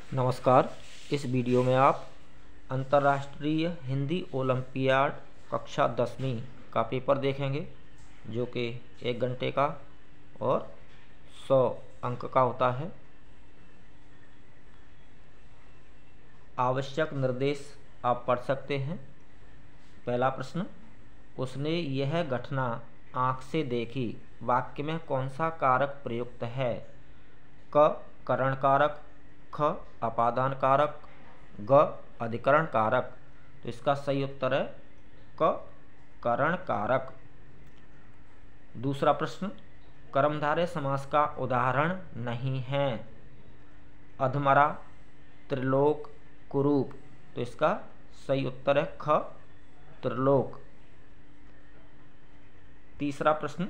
नमस्कार। इस वीडियो में आप अंतर्राष्ट्रीय हिंदी ओलंपियाड कक्षा 10वीं का पेपर देखेंगे, जो कि 1 घंटे का और 100 अंक का होता है। आवश्यक निर्देश आप पढ़ सकते हैं। पहला प्रश्न, उसने यह घटना आँख से देखी। वाक्य में कौन सा कारक प्रयुक्त है? क करण कारक, ख अपादान कारक, ग अधिकरण कारक। तो इसका सही उत्तर है क करण कारक। दूसरा प्रश्न, कर्मधारय समास का उदाहरण नहीं है। अधमरा, त्रिलोक, कुरूप। तो इसका सही उत्तर है ख त्रिलोक। तीसरा प्रश्न,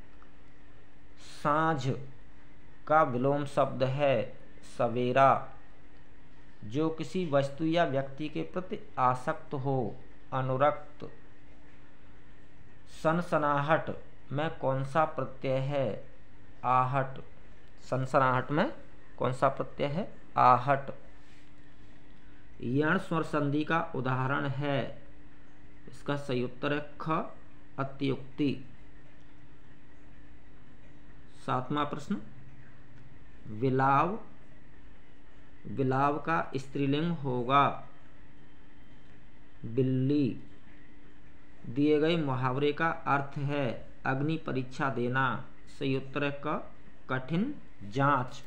साँझ का विलोम शब्द है सवेरा। जो किसी वस्तु या व्यक्ति के प्रति आसक्त हो, अनुरक्त। सनसनाहट में कौन सा प्रत्यय है? आहट। सनसनाहट में कौन सा प्रत्यय है? आहट। यण स्वर संधि का उदाहरण है। इसका सही उत्तर है ख अत्युक्ति। सातवां प्रश्न, विलाव। विलाव का स्त्रीलिंग होगा बिल्ली। दिए गए मुहावरे का अर्थ है अग्नि परीक्षा देना। सही उत्तर है क कठिन जांच।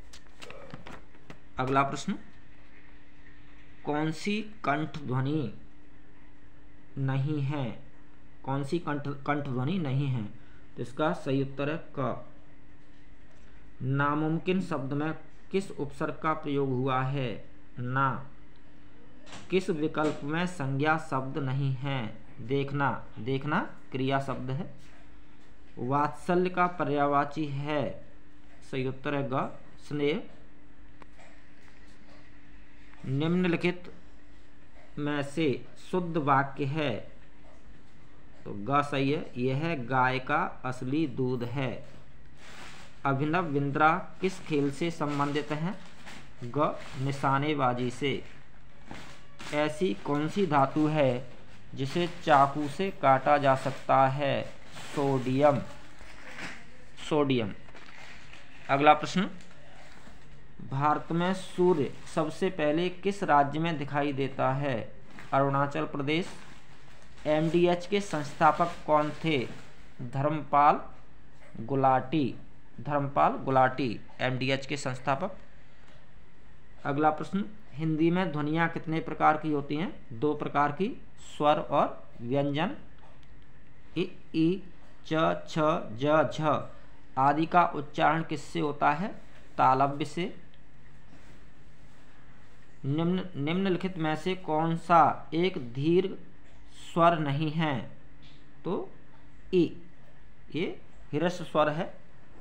अगला प्रश्न, कौन सी कंठ ध्वनि नहीं है? कौन सी कंठ ध्वनि नहीं है? तो इसका सही उत्तर है क। नामुमकिन शब्द में किस उपसर्ग का प्रयोग हुआ है? ना। किस विकल्प में संज्ञा शब्द नहीं है? देखना। देखना क्रिया शब्द है। वात्सल्य का पर्यायवाची है। सही उत्तर है ग स्नेह। निम्नलिखित में से शुद्ध वाक्य है। तो ग सही है। यह गाय का असली दूध है। अभिनव बिंद्रा किस खेल से संबंधित हैं? ग निशानेबाजी से। ऐसी कौन सी धातु है जिसे चाकू से काटा जा सकता है? सोडियम। सोडियम। अगला प्रश्न, भारत में सूर्य सबसे पहले किस राज्य में दिखाई देता है? अरुणाचल प्रदेश। एमडीएच के संस्थापक कौन थे? धर्मपाल गुलाटी। धर्मपाल गुलाटी एमडीएच के संस्थापक। अगला प्रश्न, हिंदी में ध्वनियाँ कितने प्रकार की होती हैं? 2 प्रकार की, स्वर और व्यंजन। इ च छ ज झ आदि का उच्चारण किससे होता है? तालव्य से। निम्नलिखित में से कौन सा एक दीर्घ स्वर नहीं है? तो इ, ये ह्रस्व स्वर है।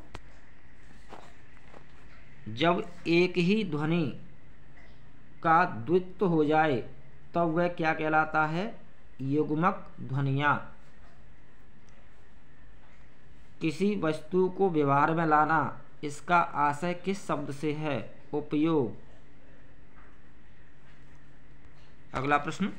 जब एक ही ध्वनि का द्वित्व हो जाए तब वह क्या कहलाता है? युग्मक ध्वनियाँ। किसी वस्तु को व्यवहार में लाना, इसका आशय किस शब्द से है? उपयोग। अगला प्रश्न,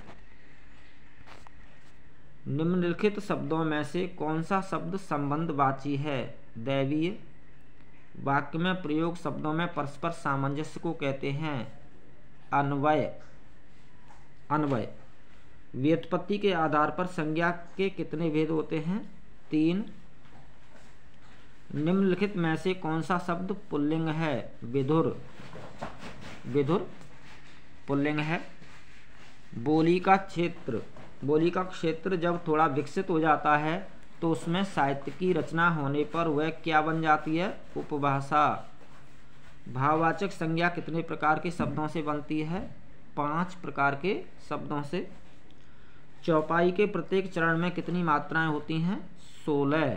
निम्नलिखित शब्दों में से कौन सा शब्द संबंधवाची है? दैवीय। वाक्य में प्रयोग शब्दों में परस्पर सामंजस्य को कहते हैं अन्वय। अन्वय। व्युत्पत्ति के आधार पर संज्ञा के कितने भेद होते हैं? 3। निम्नलिखित में से कौन सा शब्द पुल्लिंग है? विधुर। विधुर पुल्लिंग है। बोली का क्षेत्र। बोली का क्षेत्र जब थोड़ा विकसित हो जाता है तो उसमें साहित्य की रचना होने पर वह क्या बन जाती है? उपभाषा। भाववाचक संज्ञा कितने प्रकार के शब्दों से बनती है? 5 प्रकार के शब्दों से। चौपाई के प्रत्येक चरण में कितनी मात्राएं होती हैं? 16।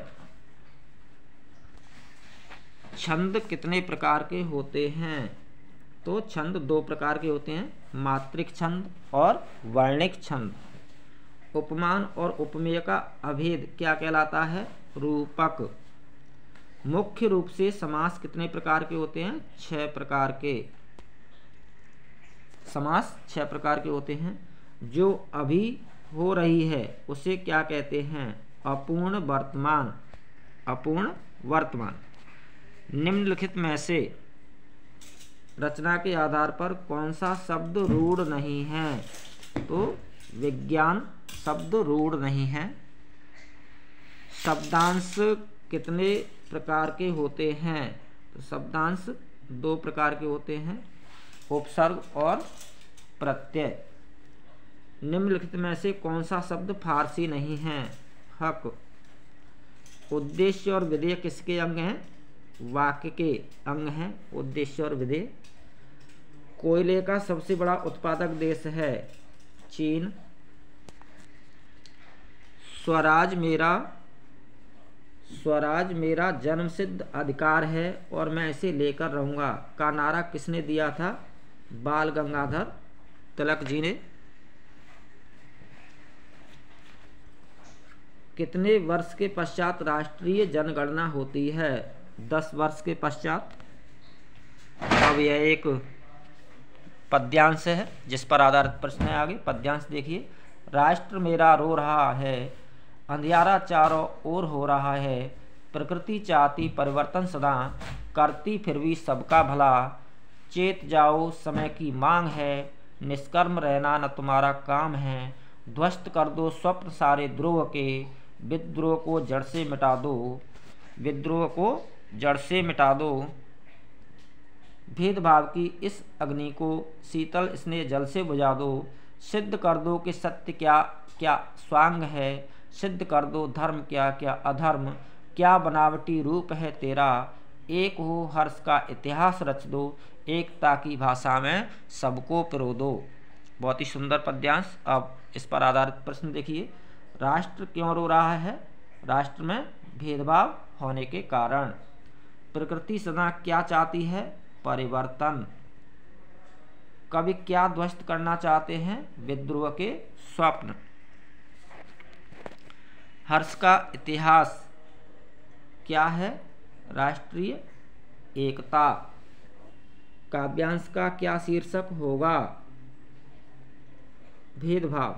छंद कितने प्रकार के होते हैं? तो छंद 2 प्रकार के होते हैं, मात्रिक छंद और वर्णिक छंद। उपमान और उपमेय का अभेद क्या कहलाता है? रूपक। मुख्य रूप से समास कितने प्रकार के होते हैं? 6 प्रकार के। समास 6 प्रकार के होते हैं। जो अभी हो रही है उसे क्या कहते हैं? अपूर्ण वर्तमान। अपूर्ण वर्तमान। निम्नलिखित में से रचना के आधार पर कौन सा शब्द रूढ़ नहीं है? तो विज्ञान शब्द रूढ़ नहीं है। शब्दांश कितने प्रकार के होते हैं? तो शब्दांश 2 प्रकार के होते हैं, उपसर्ग और प्रत्यय। निम्नलिखित में से कौन सा शब्द फारसी नहीं है? हक। उद्देश्य और विधेय किसके अंग हैं? वाक्य के अंग हैं उद्देश्य और विधेय। कोयले का सबसे बड़ा उत्पादक देश है चीन। स्वराज मेरा जन्मसिद्ध अधिकार है और मैं इसे लेकर रहूंगा का नारा किसने दिया था? बाल गंगाधर तिलक जी ने। कितने वर्ष के पश्चात राष्ट्रीय जनगणना होती है? 10 वर्ष के पश्चात। अब यह एक पद्यांश है जिस पर आधारित प्रश्न है। आगे पद्यांश देखिए। राष्ट्र मेरा रो रहा है, अंधियारा चारों ओर हो रहा है, प्रकृति चाहती परिवर्तन सदा, करती फिर भी सबका भला, चेत जाओ समय की मांग है, निष्कर्म रहना न तुम्हारा काम है, ध्वस्त कर दो स्वप्न सारे द्रोह के, विद्रोह को जड़ से मिटा दो, विद्रोह को जड़ से मिटा दो, भेदभाव की इस अग्नि को शीतल स्नेह जल से बुझा दो, सिद्ध कर दो कि सत्य क्या क्या स्वांग है, सिद्ध कर दो धर्म क्या क्या अधर्म, क्या बनावटी रूप है तेरा, एक हो हर्ष का इतिहास रच दो, एकता की भाषा में सबको पिरो दो। बहुत ही सुंदर पद्यांश। अब इस पर आधारित प्रश्न देखिए। राष्ट्र क्यों रो रहा है? राष्ट्र में भेदभाव होने के कारण। प्रकृति सदा क्या चाहती है? परिवर्तन। कवि क्या ध्वस्त करना चाहते हैं? विद्रोह के स्वप्न। हर्ष का इतिहास क्या है? राष्ट्रीय एकता। काव्यांश का क्या शीर्षक होगा? भेदभाव।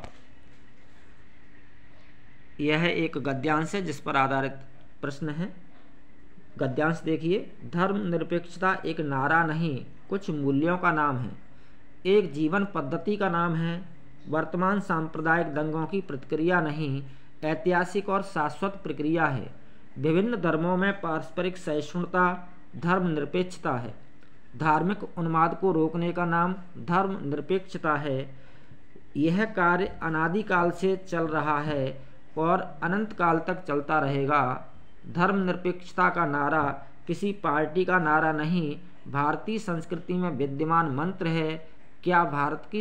यह एक गद्यांश है जिस पर आधारित प्रश्न है। गद्यांश देखिए। धर्मनिरपेक्षता एक नारा नहीं, कुछ मूल्यों का नाम है, एक जीवन पद्धति का नाम है, वर्तमान सांप्रदायिक दंगों की प्रतिक्रिया नहीं, ऐतिहासिक और शाश्वत प्रक्रिया है। विभिन्न धर्मों में पारस्परिक सहिष्णुता धर्मनिरपेक्षता है। धार्मिक उन्माद को रोकने का नाम धर्मनिरपेक्षता है। यह कार्य अनादिकाल से चल रहा है और अनंत काल तक चलता रहेगा। धर्मनिरपेक्षता का नारा किसी पार्टी का नारा नहीं, भारतीय संस्कृति में विद्यमान मंत्र है। क्या भारतीय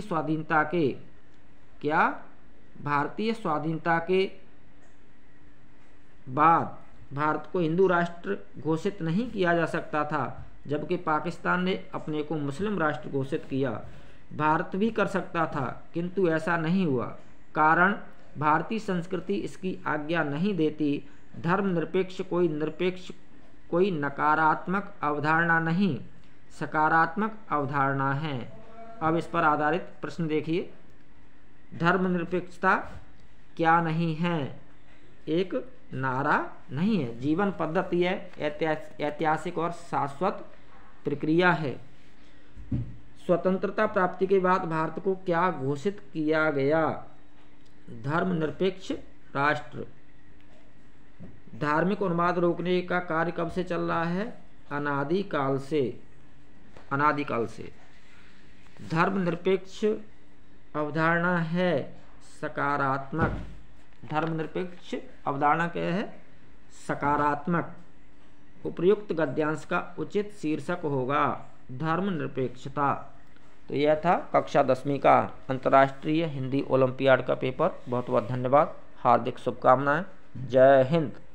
स्वाधीनता के बाद भारत को हिंदू राष्ट्र घोषित नहीं किया जा सकता था, जबकि पाकिस्तान ने अपने को मुस्लिम राष्ट्र घोषित किया। भारत भी कर सकता था किंतु ऐसा नहीं हुआ, कारण भारतीय संस्कृति इसकी आज्ञा नहीं देती। धर्मनिरपेक्ष कोई नकारात्मक अवधारणा नहीं, सकारात्मक अवधारणा है। अब इस पर आधारित प्रश्न देखिए। धर्मनिरपेक्षता क्या नहीं है? एक नारा नहीं है, जीवन पद्धति है, ऐतिहासिक और शाश्वत प्रक्रिया है। स्वतंत्रता प्राप्ति के बाद भारत को क्या घोषित किया गया? धर्मनिरपेक्ष राष्ट्र। धार्मिक उन्माद रोकने का कार्य कब से चल रहा है? अनादिकाल से। धर्मनिरपेक्ष अवधारणा है सकारात्मक। धर्मनिरपेक्ष अवधारणा क्या है? सकारात्मक। उपर्युक्त गद्यांश का उचित शीर्षक होगा धर्मनिरपेक्षता। तो यह था कक्षा 10वीं का अंतर्राष्ट्रीय हिंदी ओलंपियाड का पेपर। बहुत बहुत धन्यवाद, हार्दिक शुभकामनाएं। जय हिंद।